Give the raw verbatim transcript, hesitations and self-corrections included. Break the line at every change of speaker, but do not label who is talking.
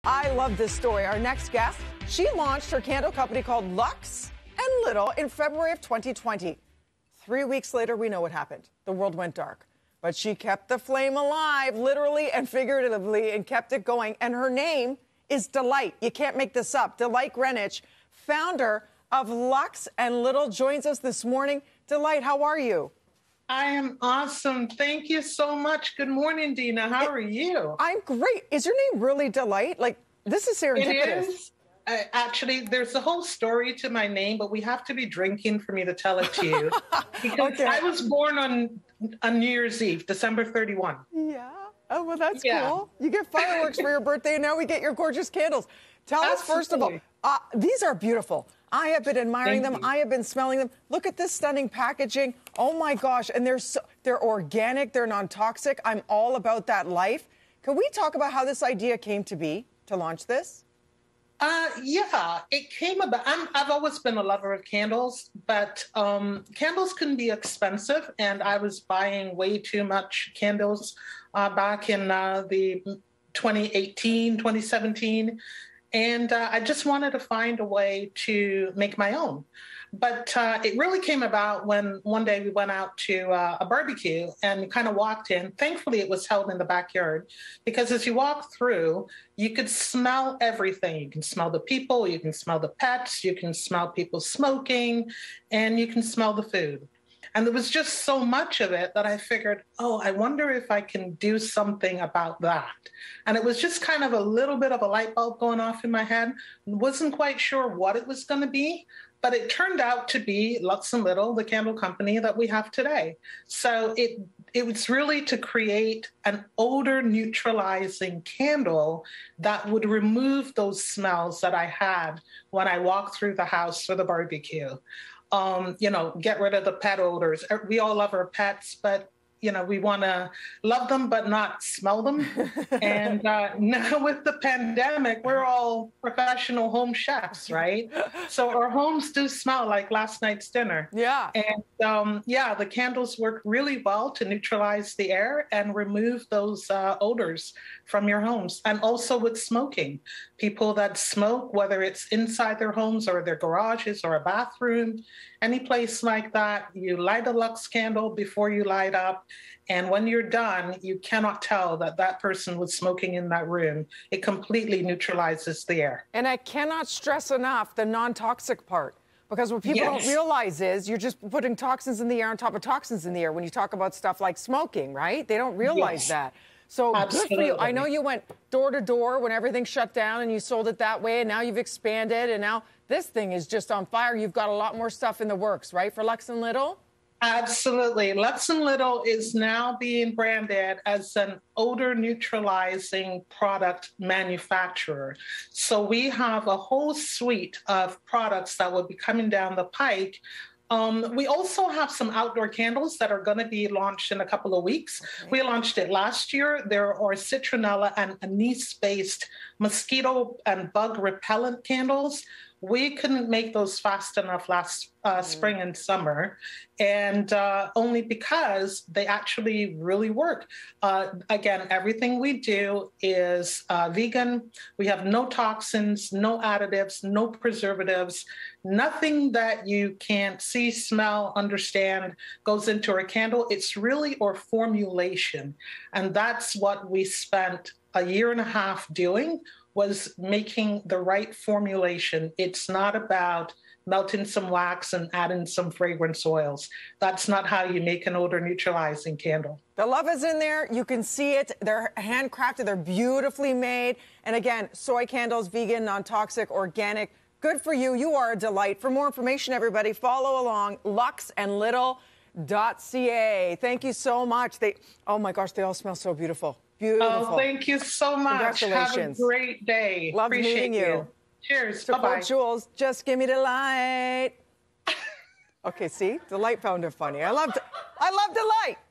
I love this story. Our next guest, she launched her candle company called Luxe Little in February of twenty twenty. Three weeks later, we know what happened. The world went dark. But she kept the flame alive, literally and figuratively, and kept it going. And her name is Delight. You can't make this up. Delight Greenwich, founder of Luxe Little, joins us this morning. Delight, how are you?
I am awesome. Thank you so much. Good morning, Dina. How are you?
I'm great. Is your name really Delight? Like, this is serendipitous.
It is. Uh, actually, there's a whole story to my name, but we have to be drinking for me to tell it to you. Because okay. I was born on, on New Year's Eve, December thirty-first.
Yeah. Oh, well, that's
yeah.
cool. You get fireworks for your birthday, and now we get your gorgeous candles. Tell Absolutely. us, first of all, uh, these are beautiful. I have been admiring Thank them. You. I have been smelling them. Look at this stunning packaging. Oh, my gosh. And they're, so, they're organic. They're non-toxic. I'm all about that life. Can we talk about how this idea came to be to launch this?
Uh, yeah, it came about. I'm, I've always been a lover of candles, but um, candles can be expensive, and I was buying way too much candles uh, back in uh, the twenty eighteen, twenty seventeen, and uh, I just wanted to find a way to make my own. But uh, it really came about when one day we went out to uh, a barbecue and kind of walked in. Thankfully, it was held in the backyard because as you walk through, you could smell everything. You can smell the people, you can smell the pets, you can smell people smoking, and you can smell the food. And there was just so much of it that I figured, oh, I wonder if I can do something about that. And it was just kind of a little bit of a light bulb going off in my head. Wasn't quite sure what it was going to be. But it turned out to be Luxe Little, the candle company that we have today. So it it was really to create an odor neutralizing candle that would remove those smells that I had when I walked through the house for the barbecue. Um, you know, get rid of the pet odors. We all love our pets, but you know, we want to love them, but not smell them. And uh, now with the pandemic, we're all professional home chefs, right? So our homes do smell like last night's dinner.
Yeah.
And um, yeah, the candles work really well to neutralize the air and remove those uh, odors from your homes. And also with smoking, people that smoke, whether it's inside their homes or their garages or a bathroom, any place like that, you light a Luxe candle before you light up. And when you're done, you cannot tell that that person was smoking in that room. It completely neutralizes the air.
And I cannot stress enough the non-toxic part. Because what people
Yes.
don't realize is you're just putting toxins in the air on top of toxins in the air when you talk about stuff like smoking, right? They don't realize
Yes.
that. So
Absolutely.
good for you. I know you went door to door when everything shut down and you sold it that way, and now you've expanded, and now this thing is just on fire. You've got a lot more stuff in the works, right, for Luxe Little?
Absolutely. Luxe Little is now being branded as an odor neutralizing product manufacturer. So we have a whole suite of products that will be coming down the pike. Um, we also have some outdoor candles that are going to be launched in a couple of weeks. Okay. We launched it last year. There are citronella and anise-based mosquito and bug repellent candles. We couldn't make those fast enough last uh, spring and summer, and uh, only because they actually really work. Uh, again, everything we do is uh, vegan. We have no toxins, no additives, no preservatives, nothing that you can't see, smell, understand goes into our candle. It's really our formulation, and that's what we spent a year and a half doing, was making the right formulation. It's not about melting some wax and adding some fragrance oils. That's not how you make an odor neutralizing candle.
The love is in there. You can see it. They're handcrafted. They're beautifully made. And again, soy candles, vegan, non-toxic, organic. Good for you. You are a delight. For more information, everybody, follow along, luxe little dot c a. Thank you so much. They, oh my gosh, they all smell so beautiful. Beautiful.
Oh, thank you so much.
Congratulations.
Have a great day.
Love
Appreciate
meeting you.
you. Cheers.
So
Bye-bye.
Jules, just give me the light. Okay, see? Delight found it funny. I love, I love Delight.